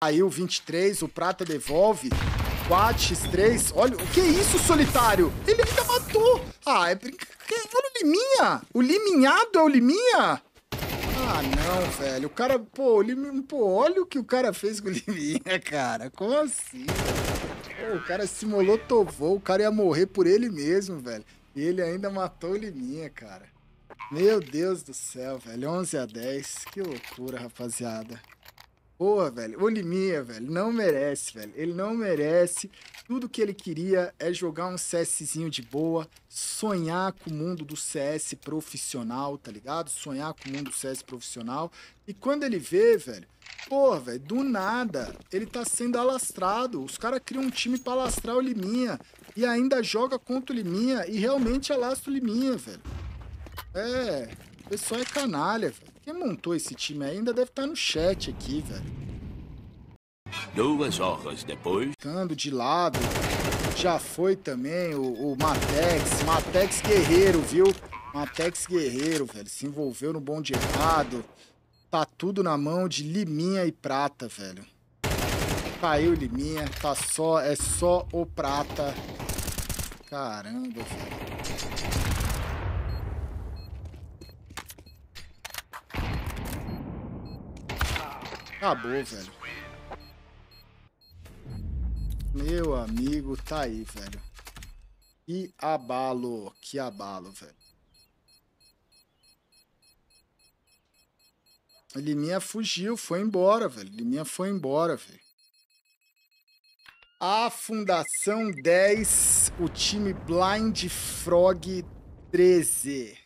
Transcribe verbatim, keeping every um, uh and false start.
Aí o vinte e três, o Prata devolve. quatro por três. Olha, o que é isso, Solitário? Ele ainda matou. Ah, é brincadeira. Olha o Liminha. O Liminhado é o Liminha? Ah, não, velho. O cara, pô, o Liminha, pô, olha o que o cara fez com o Liminha, cara. Como assim? Pô, o cara se molotovou. O cara ia morrer por ele mesmo, velho. E ele ainda matou o Liminha, cara. Meu Deus do céu, velho. onze a dez. Que loucura, rapaziada. Porra, velho, o Liminha, velho, não merece, velho. Ele não merece. Tudo que ele queria é jogar um CSzinho de boa, sonhar com o mundo do C S profissional, tá ligado? Sonhar com o mundo do C S profissional. E quando ele vê, velho, porra, velho, do nada, ele tá sendo alastrado. Os caras criam um time pra alastrar o Liminha e ainda joga contra o Liminha e realmente alastra o Liminha, velho. É, o pessoal é canalha, velho. Quem montou esse time ainda deve estar no chat aqui, velho. Duas horas depois. Ficando de lado. Já foi também o, o Matex. Matex Guerreiro, viu? Matex Guerreiro, velho. Se envolveu no bonde errado. Tá tudo na mão de Liminha e Prata, velho. Caiu Liminha. Tá só, é só o Prata. Caramba, velho. Acabou, velho. Meu amigo, tá aí, velho. Que abalo, que abalo, velho. Liminha fugiu, foi embora, velho. Liminha foi embora, velho. A Fundação dez, o time Blind Frog treze.